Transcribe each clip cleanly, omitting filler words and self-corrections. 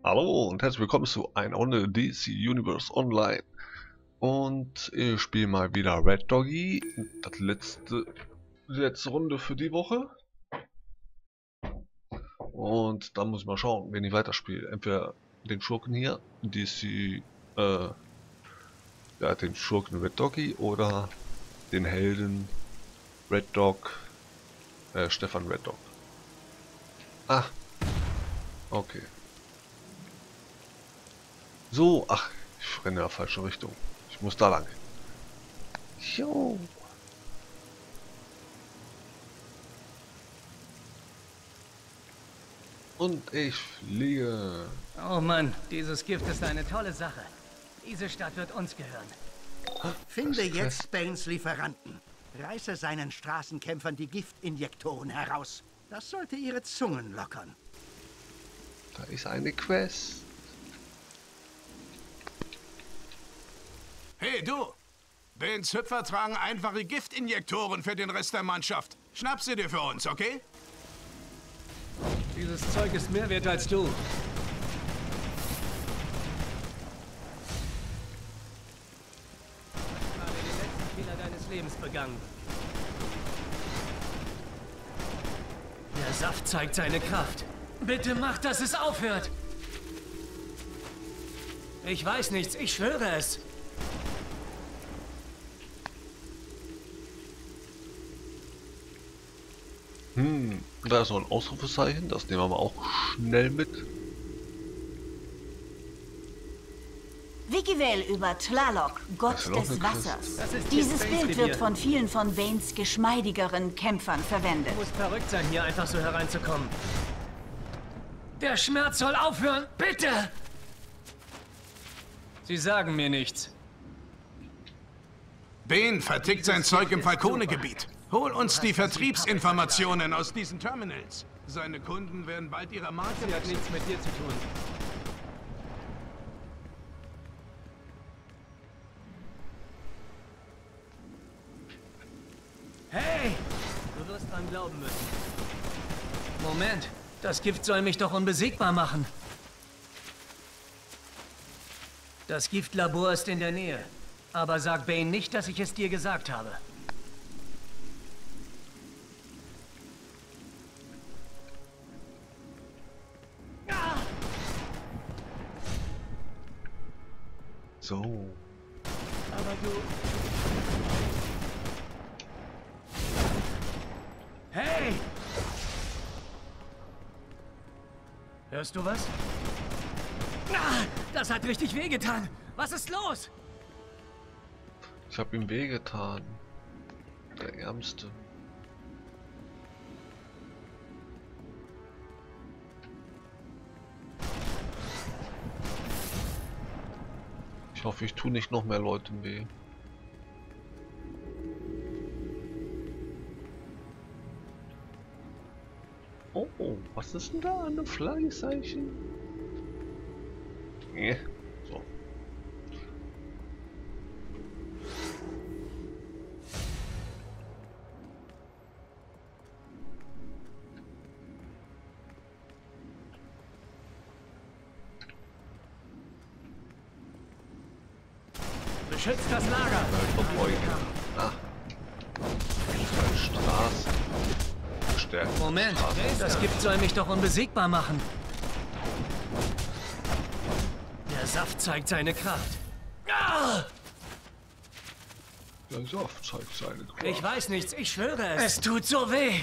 Hallo und herzlich willkommen zu einer Runde DC Universe Online. Und ich spiele mal wieder Red Doggy. Das letzte Runde für die Woche. Und dann muss ich mal schauen, wen ich weiterspiele. Entweder den Schurken hier, den Schurken Red Doggy, oder den Helden Red Dog, Stefan Red Dog. Ah, okay. So, ach, ich renne in der falschen Richtung. Ich muss da lang. Jo. Und ich fliege. Oh Mann, dieses Gift ist eine tolle Sache. Diese Stadt wird uns gehören. Finde jetzt Banes Lieferanten. Reiße seinen Straßenkämpfern die Giftinjektoren heraus. Das sollte ihre Zungen lockern. Da ist eine Quest. Hey du! Banes Hüpfer tragen einfache Giftinjektoren für den Rest der Mannschaft. Schnapp sie dir für uns, okay? Dieses Zeug ist mehr wert als du. Du hast den letzten Fehler deines Lebens begangen. Der Saft zeigt seine Kraft. Bitte mach, dass es aufhört. Ich weiß nichts, ich schwöre es. Da ist noch ein Ausrufezeichen, das nehmen wir mal auch schnell mit. Wikivel über Tlaloc, Gott Das ist noch des eine Wassers. Das ist Dieses jetzt Bild Banes wird Revier. von vielen von Banes geschmeidigeren Kämpfern verwendet. Du musst verrückt sein, hier einfach so hereinzukommen. Der Schmerz soll aufhören, bitte! Sie sagen mir nichts. Bane vertickt sein Zeug im Falcone-Gebiet. Hol uns die Vertriebsinformationen aus diesen Terminals. Seine Kunden werden bald ihre Marke Sie hat nichts mit dir zu tun. Hey! Du wirst dran glauben müssen. Moment, das Gift soll mich doch unbesiegbar machen. Das Giftlabor ist in der Nähe. Aber sag Bane nicht, dass ich es dir gesagt habe. So. Aber du... Hey! Hörst du was? Ah, das hat richtig wehgetan. Was ist los? Ich habe ihm wehgetan. Der Ärmste. Ich hoffe, ich tue nicht noch mehr Leuten weh. Oh, was ist denn da? Eine Fleißeichen? Nee. So. Beschützt das Lager! Verbeugen. Ah. Straße. Gestärkt. Moment, das Gift soll mich doch unbesiegbar machen. Der Saft zeigt seine Kraft. Ah! Der Saft zeigt seine Kraft. Ich weiß nichts, ich schwöre es. Es tut so weh.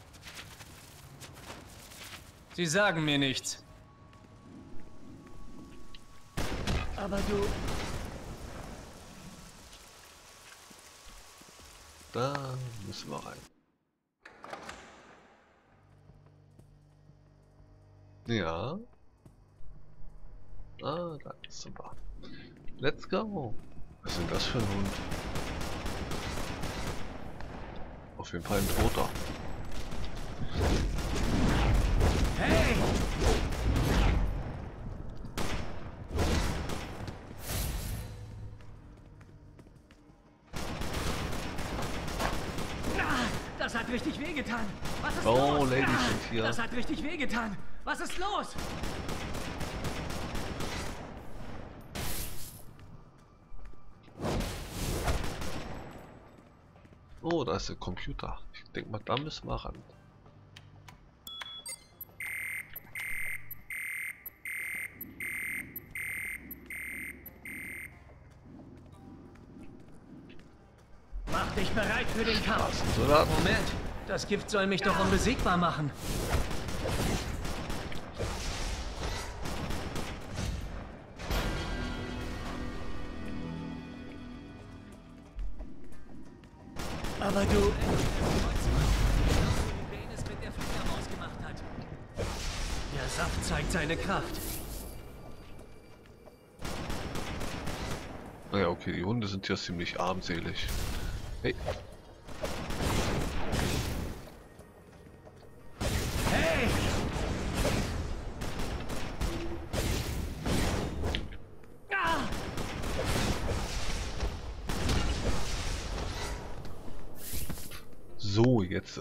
Sie sagen mir nichts. Aber du... Da müssen wir rein. Ja. Ah, da ist super. Let's go. Was ist denn das für ein Hund? Auf jeden Fall ein Toter. Hey! Das hat richtig wehgetan. Was ist Oh, los? Lady sind hier. Das hat richtig wehgetan. Was ist los? Oh, da ist der Computer. Ich denke mal, da müssen wir ran. Mach dich bereit für den Kampf. Soldaten. Moment, das Gift soll mich doch unbesiegbar machen. Aber du... Bane es mit der Fledermaus gemacht hat. Der Saft zeigt seine Kraft. Naja, okay, die Hunde sind ja ziemlich armselig. Hey. Hey! Ah! So, jetzt.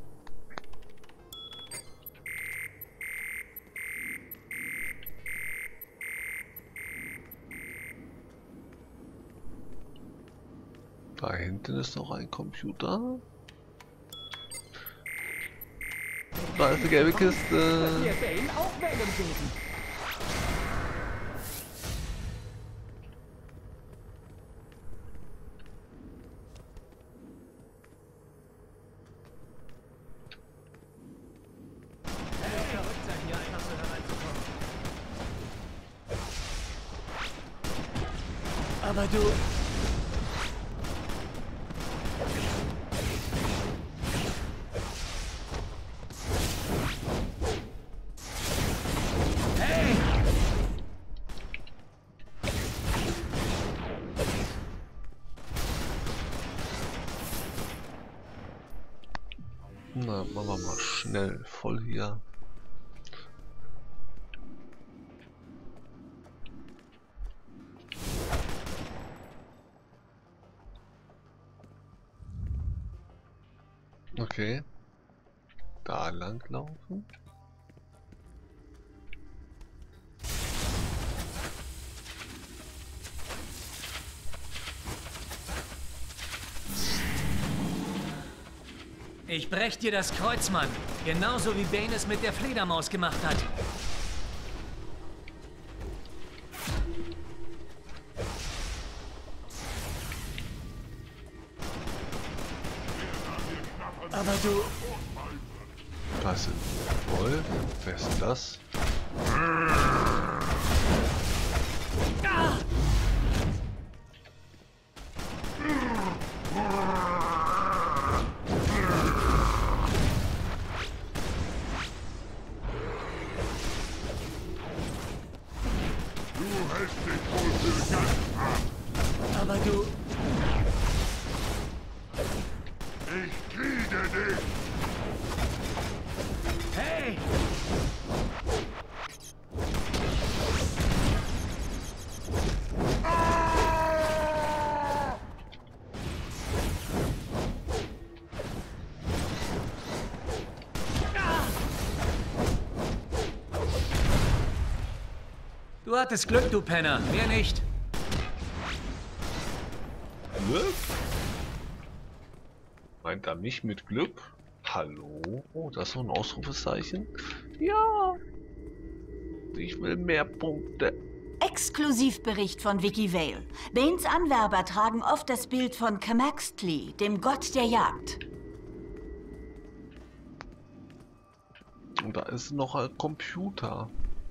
Da hinten ist noch ein Computer. Da ist eine gelbe Kiste. Aber du... Hey! Na, machen wir mal schnell voll hier. Okay. Da lang laufen. Ich brech dir das Kreuz, Mann. Genauso wie Bane es mit der Fledermaus gemacht hat. Aber du... Das sind voll. Wer ist denn das? Ah! Aber du... Ich kriege dich! Hey! Du hattest Glück, du Penner. Mehr nicht. Glück? Meint er mich mit Glück? Hallo? Oh, das ist so ein Ausrufezeichen? Ja! Ich will mehr Punkte. Exklusivbericht von Vicky Vale. Banes Anwerber tragen oft das Bild von Camaxtli, dem Gott der Jagd. Und da ist noch ein Computer.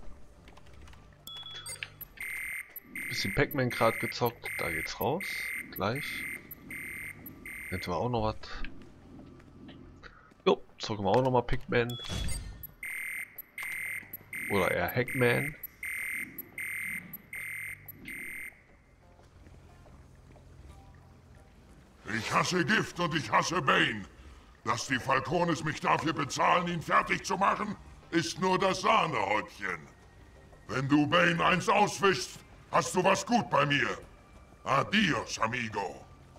Bisschen Pac-Man gerade gezockt. Da geht's raus. Gleich. Hätten wir auch noch was. Jo, zocken wir auch noch mal Pac-Man. Oder eher Hackman. Ich hasse Gift und ich hasse Bane. Dass die Falcones mich dafür bezahlen, ihn fertig zu machen, ist nur das Sahnehäubchen. Wenn du Bane eins auswischst, hast du was gut bei mir. Adios, amigo.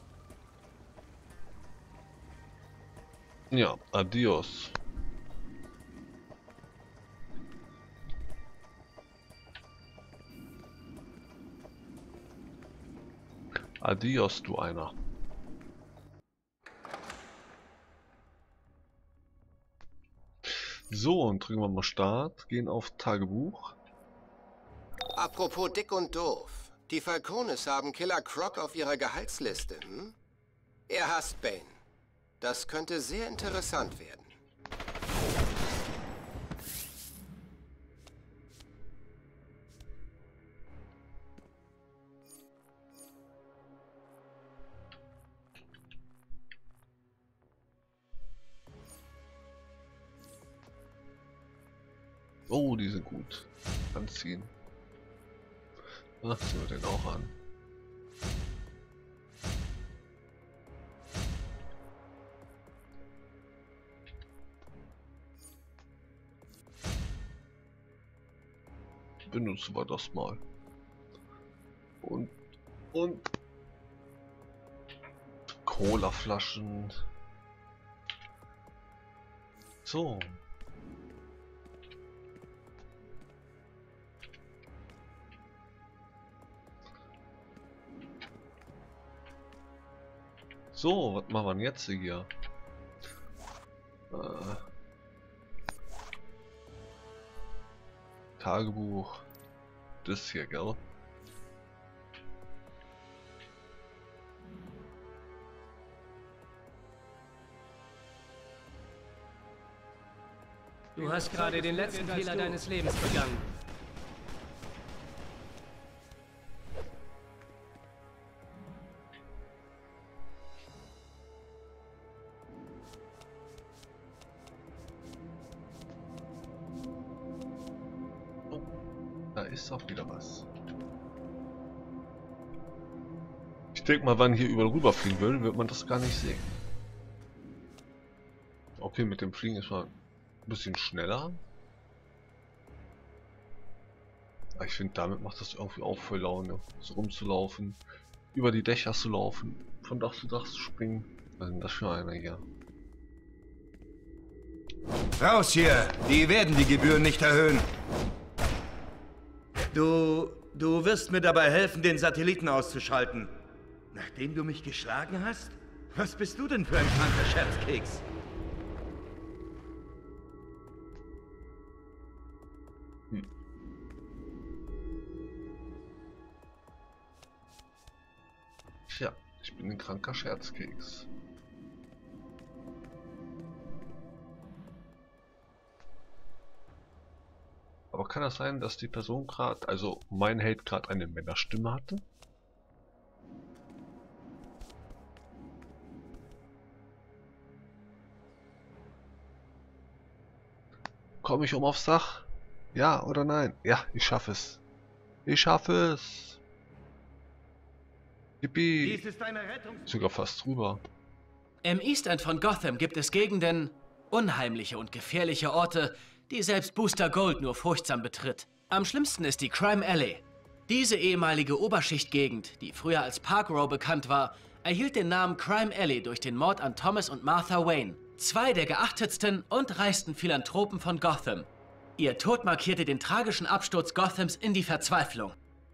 Ja, adios. Adios, du einer. So, und drücken wir mal Start, gehen auf Tagebuch. Apropos dick und doof. Die Falcones haben Killer Croc auf ihrer Gehaltsliste, hm? Er hasst Bane. Das könnte sehr interessant werden. Oh, die sind gut. Anziehen. Ach, ziehen wir den auch an. Benutzen wir das mal. Und Cola-Flaschen. So. So, was machen wir denn jetzt hier? Tagebuch. Das hier, gell? Du hast gerade den letzten Fehler deines Lebens begangen. Oh, da ist auch wieder was. Ich denke mal, wenn hier überall rüberfliegen will, wird man das gar nicht sehen. Okay, mit dem Fliegen ist man ein bisschen schneller. Aber ich finde, damit macht das irgendwie auch voll Laune, so rumzulaufen, über die Dächer zu laufen, von Dach zu Dach zu springen. Was ist denn das für einer hier? Raus hier! Die werden die Gebühren nicht erhöhen. Du wirst mir dabei helfen, den Satelliten auszuschalten. Nachdem du mich geschlagen hast? Was bist du denn für ein kranker Scherzkeks? Tja, ich bin ein kranker Scherzkeks. Aber kann das sein, dass die Person gerade, also mein Held gerade eine Männerstimme hatte? Komme ich aufs Dach? Ja oder nein? Ja, ich schaffe es. Ich schaffe es. Yippie. Dies ist eine Rettung. Sogar fast drüber. Im East End von Gotham gibt es Gegenden, unheimliche und gefährliche Orte, die selbst Booster Gold nur furchtsam betritt. Am schlimmsten ist die Crime Alley. Diese ehemalige Oberschichtgegend, die früher als Park Row bekannt war, erhielt den Namen Crime Alley durch den Mord an Thomas und Martha Wayne, zwei der geachtetsten und reichsten Philanthropen von Gotham. Ihr Tod markierte den tragischen Absturz Gothams in die Verzweiflung.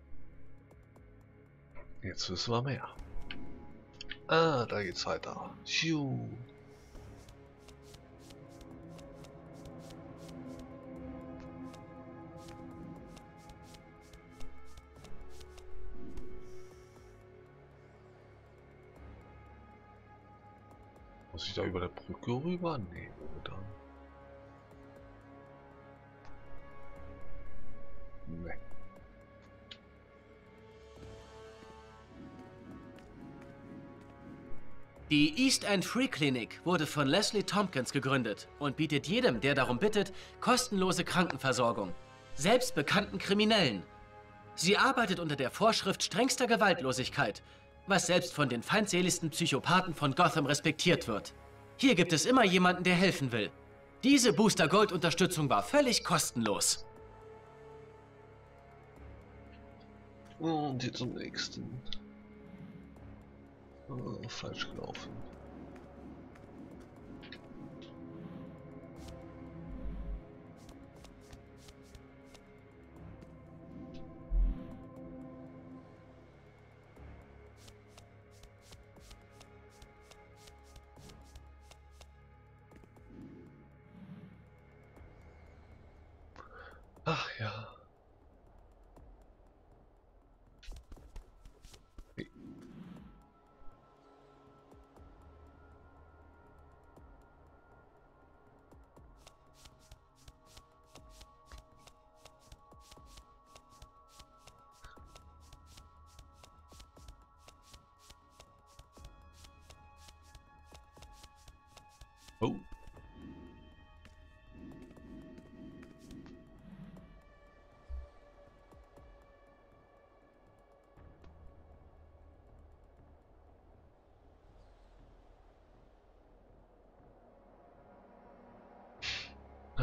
Jetzt wissen wir mehr. Ah, da geht's weiter. Phew. Muss ich da über der Brücke rüber? Nee, oder? Nee. Die East End Free Clinic wurde von Leslie Tompkins gegründet und bietet jedem, der darum bittet, kostenlose Krankenversorgung. Selbst bekannten Kriminellen. Sie arbeitet unter der Vorschrift strengster Gewaltlosigkeit, was selbst von den feindseligsten Psychopathen von Gotham respektiert wird. Hier gibt es immer jemanden, der helfen will. Diese Booster Gold Unterstützung war völlig kostenlos. Und jetzt zum nächsten. Oh, falsch gelaufen.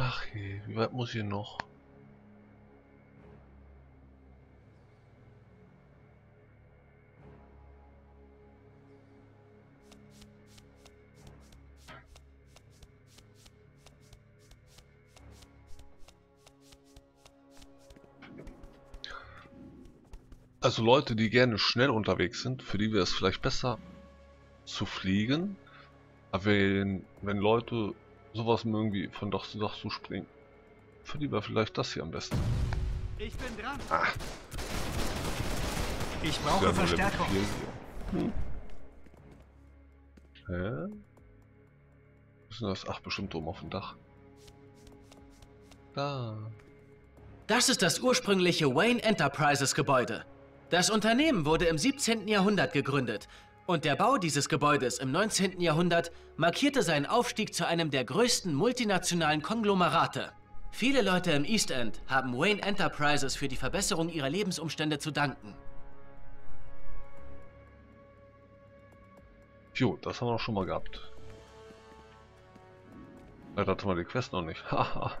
Ach je, wie weit muss ich noch? Also Leute, die gerne schnell unterwegs sind, für die wäre es vielleicht besser zu fliegen. Aber wenn Leute sowas mögen wie von Dach zu Dach zu springen, für die wäre vielleicht das hier am besten. Ich bin dran. Ah. Ich brauche Verstärkung. Hä? Was ist denn das? Ach, bestimmt oben auf dem Dach. Da. Das ist das ursprüngliche Wayne Enterprises Gebäude. Das Unternehmen wurde im 17. Jahrhundert gegründet und der Bau dieses Gebäudes im 19. Jahrhundert markierte seinen Aufstieg zu einem der größten multinationalen Konglomerate. Viele Leute im East End haben Wayne Enterprises für die Verbesserung ihrer Lebensumstände zu danken. Jo, das haben wir auch schon mal gehabt. Leider hatten wir die Quest noch nicht. Haha.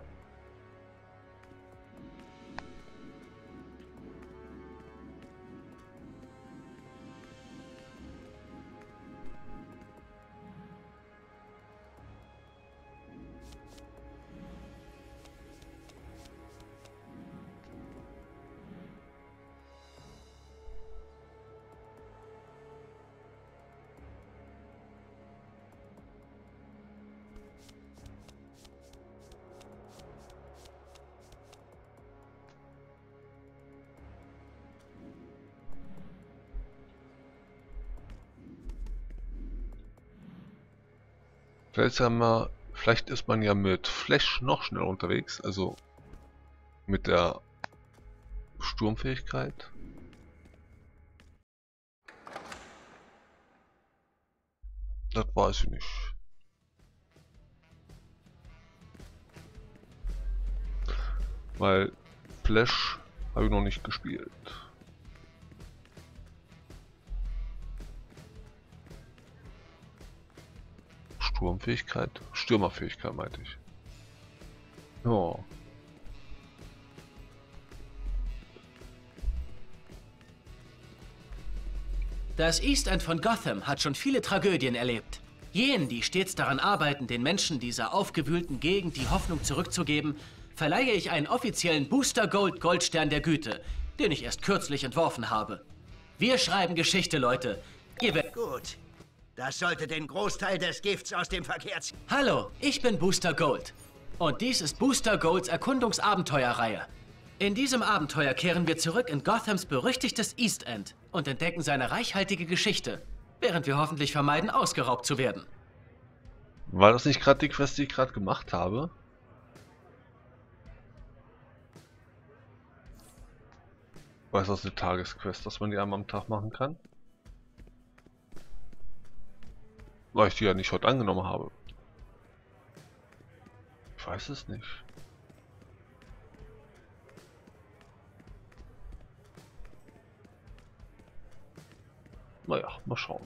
Vielleicht ist man ja mit Flash noch schneller unterwegs, also mit der Sturmfähigkeit. Das weiß ich nicht. Weil Flash habe ich noch nicht gespielt. Sturmfähigkeit? Stürmerfähigkeit meinte ich. Ja. Das East End von Gotham hat schon viele Tragödien erlebt. Jenen, die stets daran arbeiten, den Menschen dieser aufgewühlten Gegend die Hoffnung zurückzugeben, verleihe ich einen offiziellen Booster Gold Goldstern der Güte, den ich erst kürzlich entworfen habe. Wir schreiben Geschichte, Leute. Ihr werdet... Gut. Das sollte den Großteil des Gifts aus dem Verkehr ziehen. Hallo, ich bin Booster Gold. Und dies ist Booster Golds Erkundungsabenteuerreihe. In diesem Abenteuer kehren wir zurück in Gothams berüchtigtes East End und entdecken seine reichhaltige Geschichte, während wir hoffentlich vermeiden, ausgeraubt zu werden. War das nicht gerade die Quest, die ich gerade gemacht habe? Weiß das eine Tagesquest, dass man die einmal am Tag machen kann? Weil ich die ja nicht heute angenommen habe. Ich weiß es nicht. Naja, mal schauen.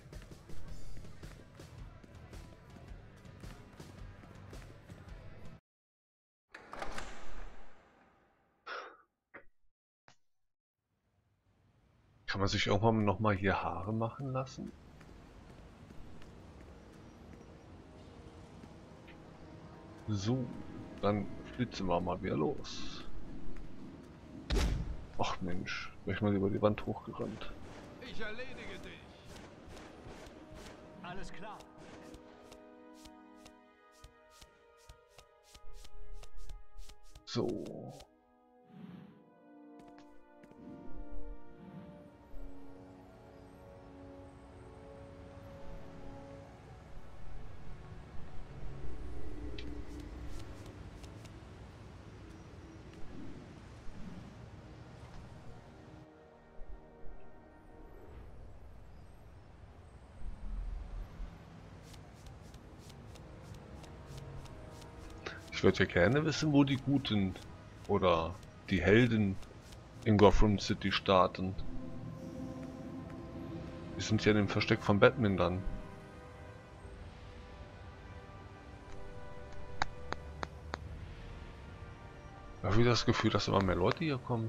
Kann man sich irgendwann nochmal hier Haare machen lassen? So, dann flitzen wir mal wieder los. Ach Mensch, wäre ich mal über die Wand hochgerannt. Ich erledige dich. Alles klar. So. Ich würde ja gerne wissen, wo die Guten oder die Helden in Gotham City starten. Die sind ja in dem Versteck von Batman dann. Ich habe wieder das Gefühl, dass immer mehr Leute hier kommen.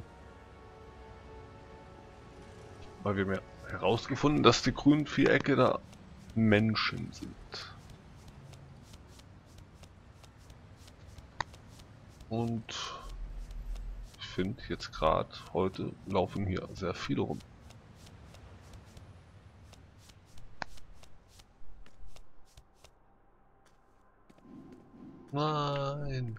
Weil wir haben ja herausgefunden, dass die grünen Vierecke da Menschen sind. Und ich finde jetzt gerade heute laufen hier sehr viele rum. Nein.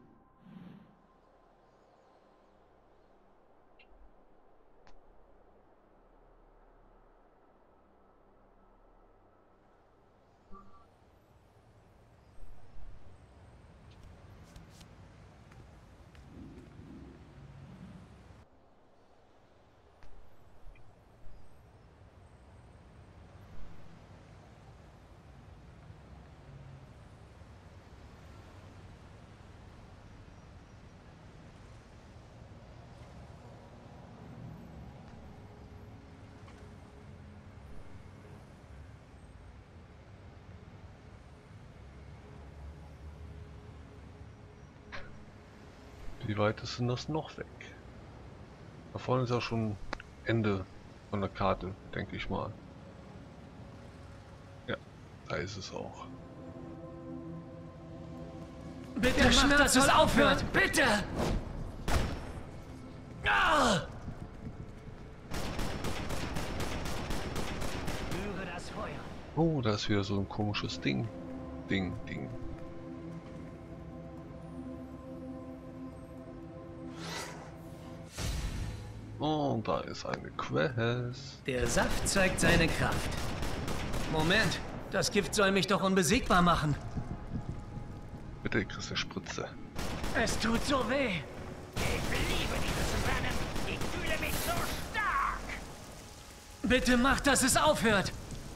Wie weit ist denn das noch weg? Da vorne ist ja schon Ende von der Karte, denke ich mal. Ja, da ist es auch. Bitte macht, dass es aufhört! Bitte! Ah! Führe das Feuer. Oh, da ist wieder so ein komisches Ding. Ding. Und da ist eine Quest. Der Saft zeigt seine Kraft. Moment, das Gift soll mich doch unbesiegbar machen. Bitte, kriegst du Spritze. Es tut so weh. Ich liebe dieses Rennen. Ich fühle mich so stark. Bitte macht, dass es aufhört.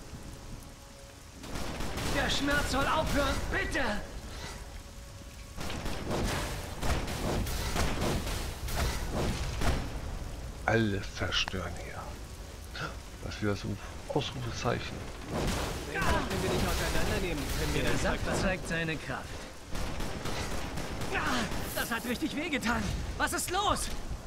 Der Schmerz soll aufhören, bitte. Alle zerstören hier. Das ist wieder so ein Ausrufezeichen. Wenn wir nicht auseinandernehmen, können wir der Saft zeigt seine Kraft. Das hat richtig wehgetan. Was ist los?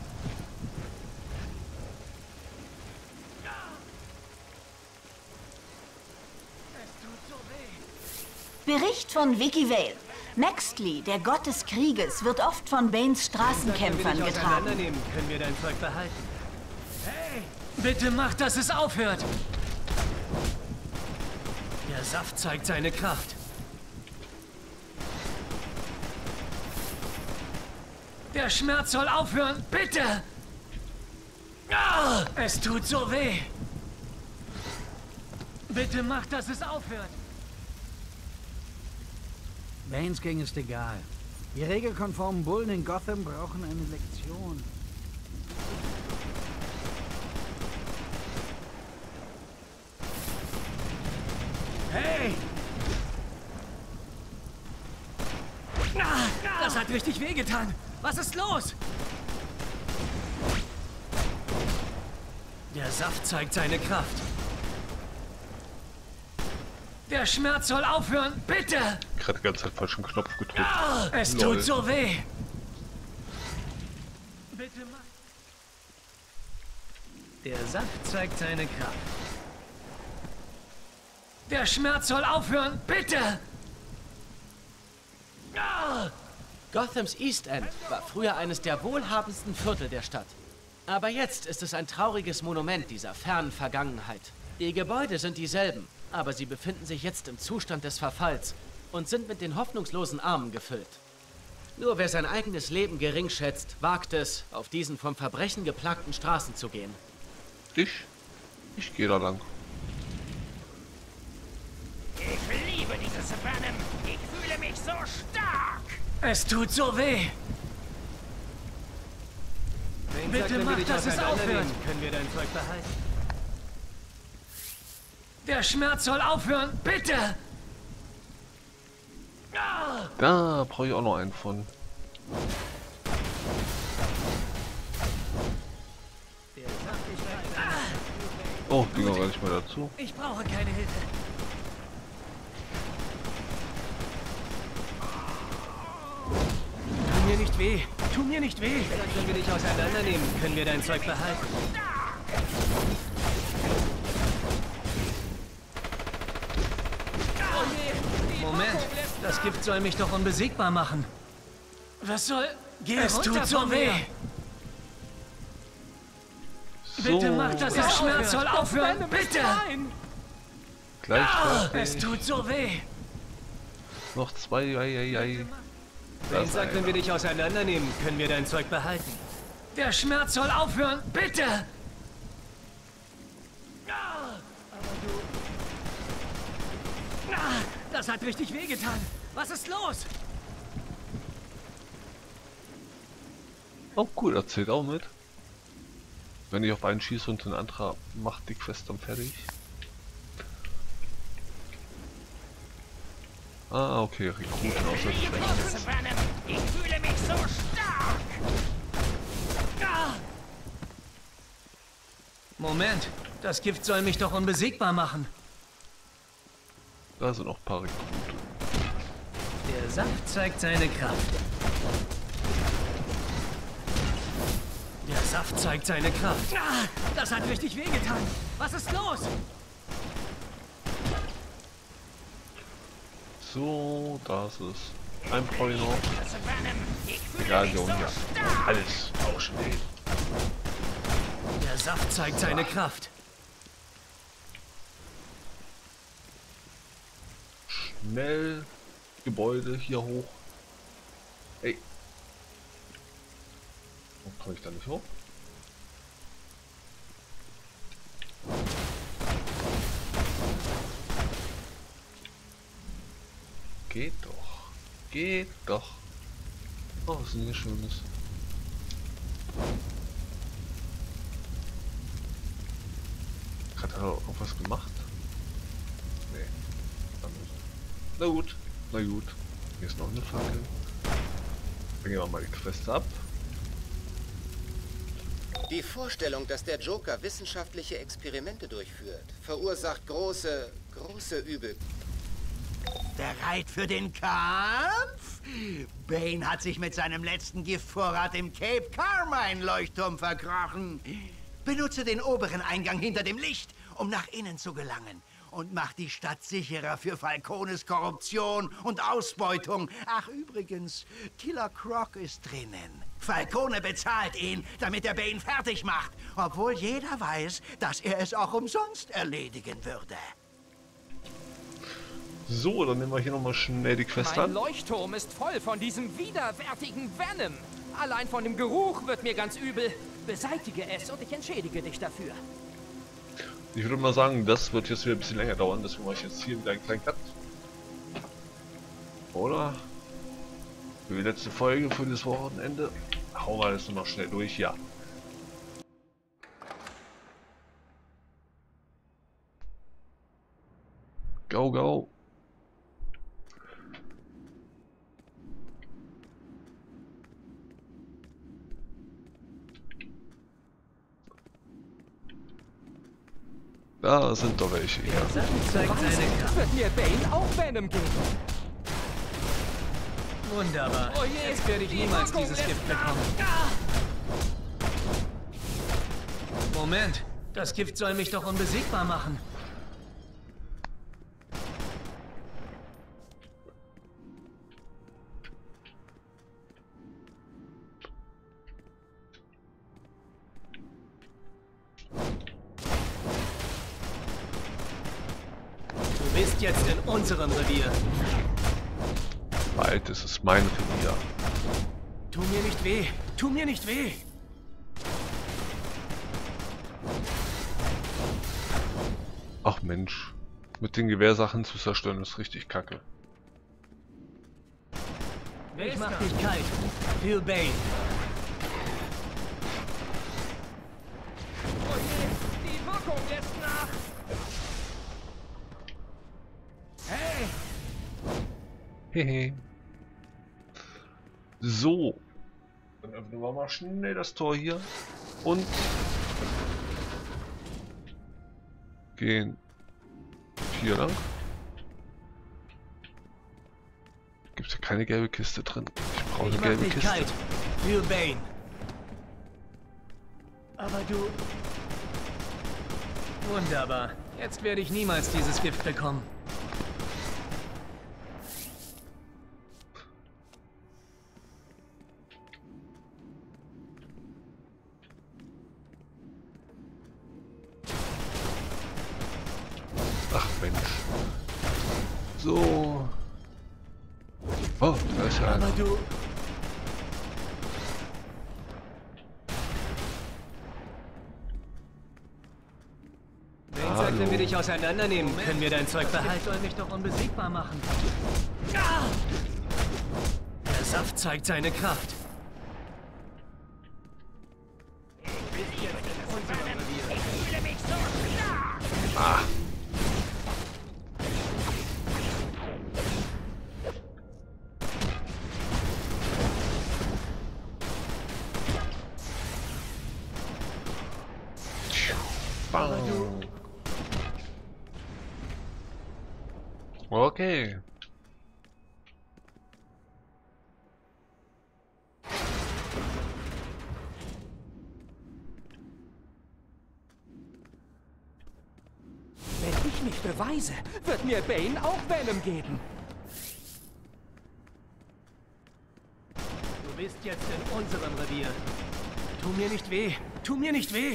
Es tut so weh. Bericht von Vicky Vale. Maxtli, der Gott des Krieges, wird oft von Banes Straßenkämpfern getragen. Können wir dein Zeug behalten? Hey! Bitte macht, dass es aufhört! Der Saft zeigt seine Kraft. Der Schmerz soll aufhören, bitte! Ah, es tut so weh! Bitte macht, dass es aufhört! Banes Gang ist egal. Die regelkonformen Bullen in Gotham brauchen eine Lektion. Hey! Das hat richtig wehgetan. Was ist los? Der Saft zeigt seine Kraft. Der Schmerz soll aufhören, bitte! Ich hatte die ganze Zeit falschen Knopf gedrückt. Es Lol. tut so weh. Bitte mach. Der Saft zeigt seine Kraft. Der Schmerz soll aufhören, bitte! Gothams East End war früher eines der wohlhabendsten Viertel der Stadt. Aber jetzt ist es ein trauriges Monument dieser fernen Vergangenheit. Die Gebäude sind dieselben, aber sie befinden sich jetzt im Zustand des Verfalls und sind mit den hoffnungslosen Armen gefüllt. Nur wer sein eigenes Leben gering schätzt, wagt es, auf diesen vom Verbrechen geplagten Straßen zu gehen. Ich gehe da lang. Ich liebe dieses Rennen. Ich fühle mich so stark. Es tut so weh. Bitte macht, dass es aufhört. Können wir dein Zeug behalten? Der Schmerz soll aufhören, bitte! Da brauche ich auch noch einen von. Oh, die gehören gar nicht mehr dazu. Ich brauche keine Hilfe. Tut mir nicht weh. Tu mir nicht weh. Wenn wir dich auseinandernehmen, können wir dein Zeug behalten. Moment, das Gift soll mich doch unbesiegbar machen. Was soll... Geh es tut so weh. Bitte mach das, der Schmerz soll aufhören, bitte! Gleich es tut so weh! Noch zwei, Bane sagt, wenn wir dich auseinandernehmen, können wir dein Zeug behalten. Der Schmerz soll aufhören, bitte! Das hat richtig wehgetan. Was ist los? Oh cool, er zählt auch mit. Wenn ich auf einen schieße und ein anderer macht die Quest dann fertig. Ah, okay, Rekruten außer Ich fühle mich so stark! Moment, das Gift soll mich doch unbesiegbar machen. Da sind noch ein paar Rekruten. Der Saft zeigt seine Kraft. Der Saft zeigt seine Kraft. Das hat richtig wehgetan. Was ist los? So, das ist ein Pony noch. Egal, wir holen ja alles tauschen. Der Saft zeigt seine Kraft. Schnell Gebäude hier hoch. Ey. Warum komme ich da nicht hoch? Geht doch. Geht doch. Oh, was ist denn hier Schönes? Hat er auch was gemacht? Nee. Na gut. Na gut. Hier ist noch eine Fackel. Bringen wir mal die Quest ab. Die Vorstellung, dass der Joker wissenschaftliche Experimente durchführt, verursacht große Übel. Bereit für den Kampf? Bane hat sich mit seinem letzten Giftvorrat im Cape Carmine Leuchtturm verkrochen. Benutze den oberen Eingang hinter dem Licht, um nach innen zu gelangen. Und mach die Stadt sicherer für Falcones Korruption und Ausbeutung. Ach übrigens, Killer Croc ist drinnen. Falcone bezahlt ihn, damit er Bane fertig macht. Obwohl jeder weiß, dass er es auch umsonst erledigen würde. So, dann nehmen wir hier nochmal schnell die Quest Mein an. Leuchtturm ist voll von diesem widerwärtigen Venom. Allein von dem Geruch wird mir ganz übel. Beseitige es und ich entschädige dich dafür. Ich würde mal sagen, das wird jetzt wieder ein bisschen länger dauern, deswegen mache ich jetzt hier wieder einen kleinen Cut. Oder? Für die letzte Folge für dieses Wochenende. Hauen wir das noch schnell durch, ja. Go, go. Da sind doch welche, ja. Wird mir Bane auch Venom geben? Wunderbar. Oh je, Jetzt werde ich niemals dieses Gift bekommen. Moment, das Gift soll mich doch unbesiegbar machen. Du bist jetzt in unserem Revier. Bald ist es mein Revier. Tu mir nicht weh. Tu mir nicht weh. Ach Mensch, mit den Gewehrsachen zu zerstören ist richtig kacke. Ich mach dich kalt. Phil Bane. Oh je, die Wirkung lässt nach. Hey! Hehe. So. Dann öffnen wir mal schnell das Tor hier. Und gehen hier lang. Gibt es ja keine gelbe Kiste drin. Ich brauche eine gelbe Kiste. Kalt. Für Bane. Aber du... Wunderbar. Jetzt werde ich niemals dieses Gift bekommen. Ach Mensch. So. Oh, da ist ja einer. Aber du... Bane sagt, wenn wir dich auseinandernehmen, können wir dein Zeug behalten. Soll mich doch unbesiegbar machen. Der Saft zeigt seine Kraft. Ich fühle mich so stark! Ah. Bam. Okay. Wenn ich mich beweise, wird mir Bane auch Venom geben. Du bist jetzt in unserem Revier. Tu mir nicht weh. Tu mir nicht weh.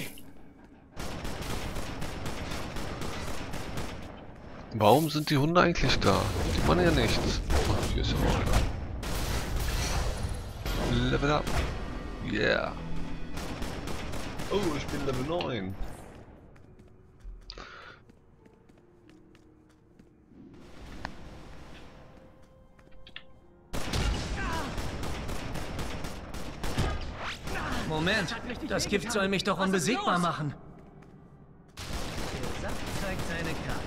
Warum sind die Hunde eigentlich da? Die machen ja nichts. Ach, hier ist ja auch einer. Level up. Yeah. Oh, ich bin Level 9. Moment, das Gift soll mich doch unbesiegbar machen. Der Saft zeigt seine Kraft.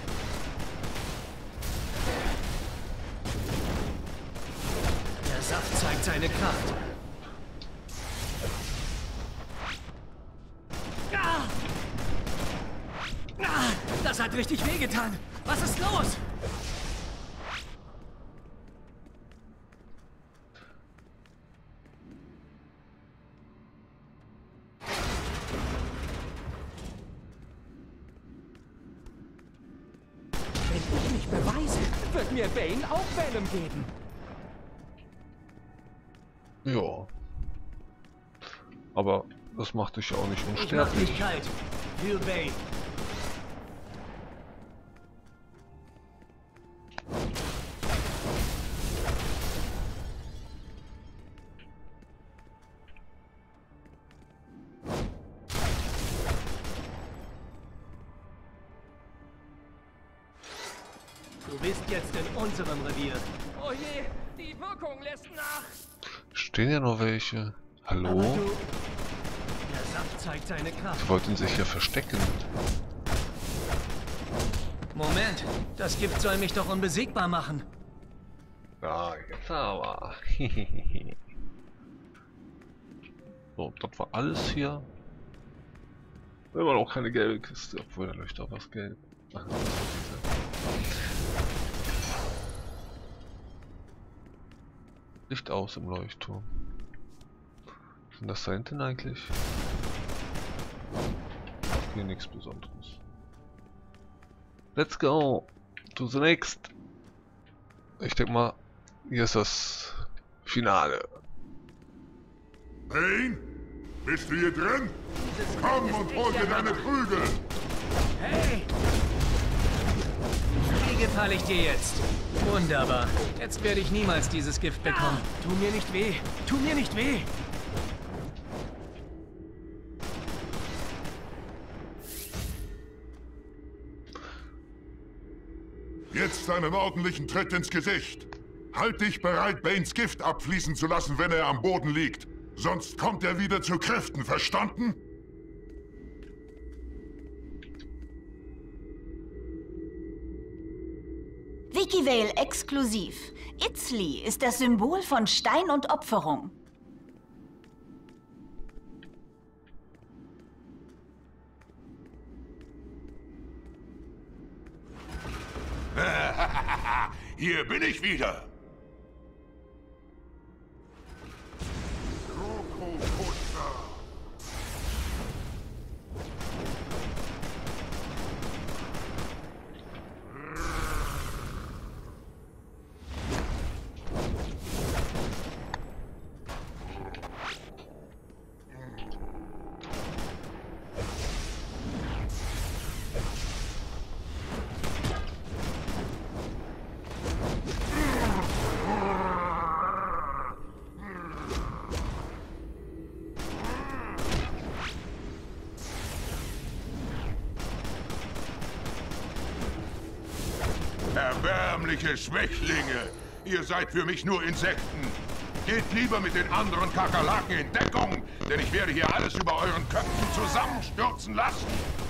Der Saft zeigt seine Kraft. Das hat richtig wehgetan. Was ist los? Wenn ich mich beweise, wird mir Bane auch Venom geben. Ja. Aber das macht dich auch nicht Ich mach unsterblich. dich kalt. Für Bane. Du bist jetzt in unserem Revier. Oh je, die Wirkung lässt nach. Stehen ja noch welche. Aber Hallo? du... Der Saft zeigt seine Kraft. Die wollten sich ja verstecken. Moment, das Gift soll mich doch unbesiegbar machen. Ja, jetzt aber. So, das war alles hier. Immer noch keine gelbe Kiste, obwohl da leuchtet auch was gelb. Ach, das ist diese. Licht aus im Leuchtturm. Was ist denn das da hinten eigentlich? Hier nichts Besonderes. Let's go to the next. Ich denke mal, hier ist das Finale. Bane? Bist du hier drin? Komm und hol dir deine Prügel! Hey! Wie gefalle ich dir jetzt? Wunderbar. Jetzt werde ich niemals dieses Gift bekommen. Tu mir nicht weh. Tu mir nicht weh. Jetzt einen ordentlichen Tritt ins Gesicht. Halt dich bereit, Banes Gift abfließen zu lassen, wenn er am Boden liegt. Sonst kommt er wieder zu Kräften, verstanden? Vicky Vale exklusiv. Itzli ist das Symbol von Stein und Opferung. Hier bin ich wieder. Erbärmliche Schwächlinge! Ihr seid für mich nur Insekten. Geht lieber mit den anderen Kakerlaken in Deckung, denn ich werde hier alles über euren Köpfen zusammenstürzen lassen.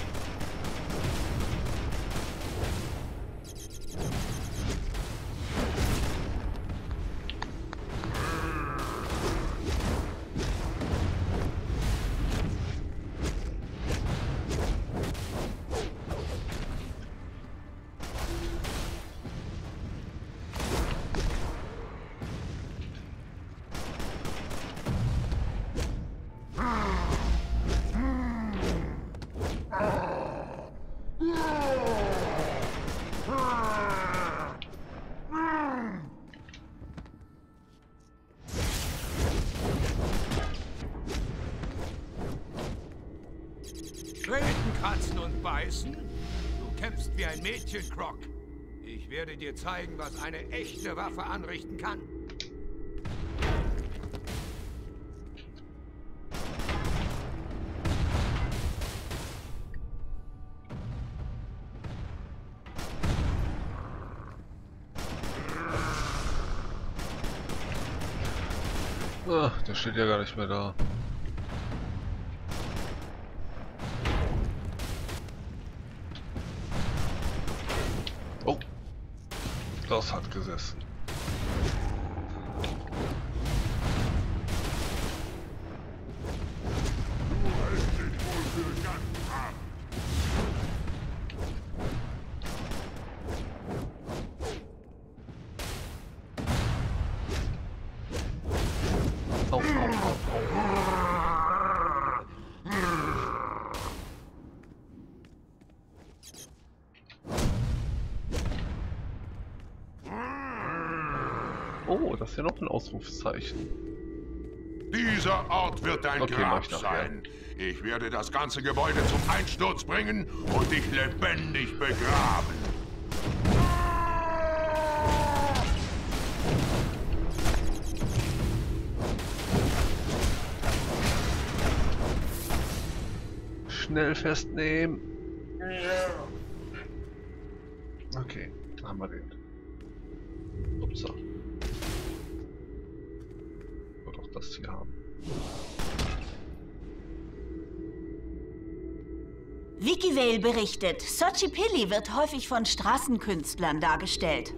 Treten, kratzen und beißen? Du kämpfst wie ein Mädchen, Croc. Ich werde dir zeigen, was eine echte Waffe anrichten kann. Ach, der steht ja gar nicht mehr da. Oh, das hat gesessen. Oh, das ist ja noch ein Ausrufezeichen. Dieser Ort wird dein Grab sein. Ich werde das ganze Gebäude zum Einsturz bringen und dich lebendig begraben. Schnell festnehmen. Okay, haben wir den. Upsa. Ich wollte auch das hier haben. Vicky Vale berichtet, Xochipilli wird häufig von Straßenkünstlern dargestellt.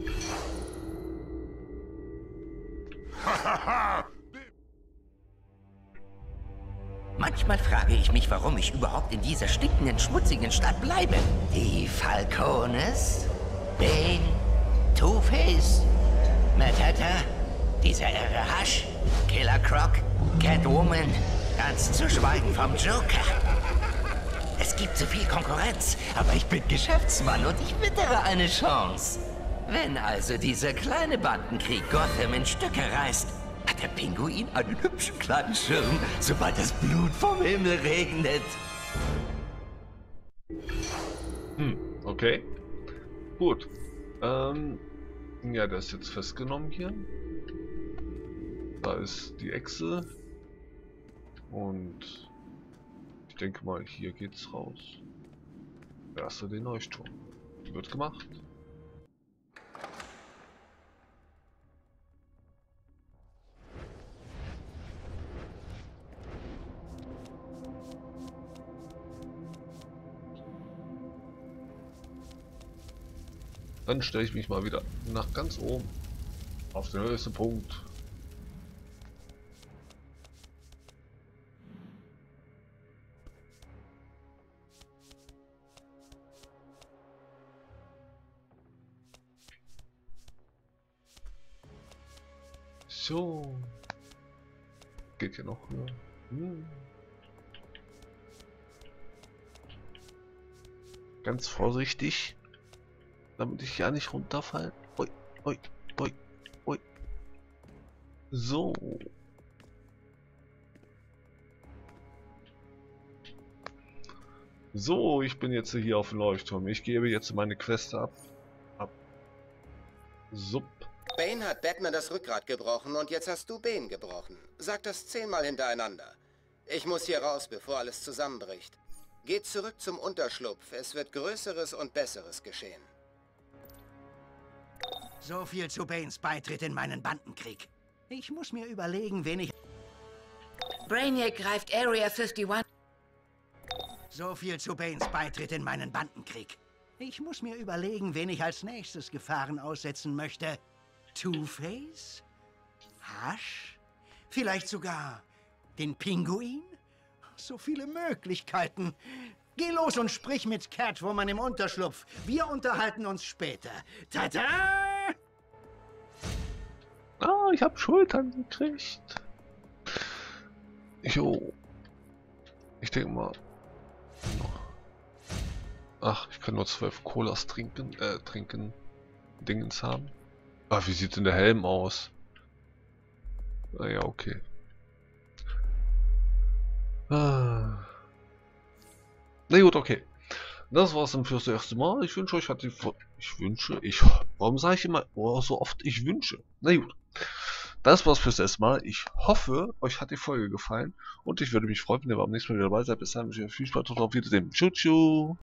Manchmal frage ich mich, warum ich überhaupt in dieser stinkenden, schmutzigen Stadt bleibe. Die Falcones, Bane, Two-Face, Mad Hatter, dieser irre Hasch, Killer Croc, Catwoman, ganz zu schweigen vom Joker. Es gibt zu viel Konkurrenz, aber ich bin Geschäftsmann und ich wittere eine Chance. Wenn also dieser kleine Bandenkrieg Gotham in Stücke reißt, hat der Pinguin einen hübschen kleinen Schirm, sobald das Blut vom Himmel regnet. Okay. Gut. Ja, der ist jetzt festgenommen hier. Da ist die Echse. Und ich denke mal, hier geht's raus. Da hast du den Leuchtturm. Wird gemacht. Dann stelle ich mich mal wieder nach ganz oben auf den höchsten Punkt. So. Geht hier noch höher. Ganz vorsichtig, damit ich ja nicht runterfalle. Ui, ui, ui, ui. So. So, ich bin jetzt hier auf dem Leuchtturm. Ich gebe jetzt meine Quest ab. Sup. Bane hat Batman das Rückgrat gebrochen und jetzt hast du Bane gebrochen. Sag das 10-mal hintereinander. Ich muss hier raus, bevor alles zusammenbricht. Geht zurück zum Unterschlupf. Es wird Größeres und Besseres geschehen. So viel zu Banes Beitritt in meinen Bandenkrieg. Ich muss mir überlegen, wen ich... Brainiac greift Area 51. So viel zu Banes Beitritt in meinen Bandenkrieg. Ich muss mir überlegen, wen ich als nächstes Gefahren aussetzen möchte. Two-Face? Hush? Vielleicht sogar den Pinguin? So viele Möglichkeiten. Geh los und sprich mit Catwoman im Unterschlupf. Wir unterhalten uns später. Tada! Ah, ich hab Schultern gekriegt. Jo. Ich denke mal. Ach, ich kann nur 12 Colas trinken. Dingens haben. Ah, wie sieht denn der Helm aus? Naja, okay. Ah. Na gut, okay. Das war's dann fürs erste Mal. Ich wünsche euch hat die... Warum sage ich immer so oft ich wünsche? Na gut. Das war's fürs erste Mal. Ich hoffe, euch hat die Folge gefallen. Und ich würde mich freuen, wenn ihr beim nächsten Mal wieder dabei seid. Bis dahin wünsche ich euch viel Spaß und auf Wiedersehen. Tschüss.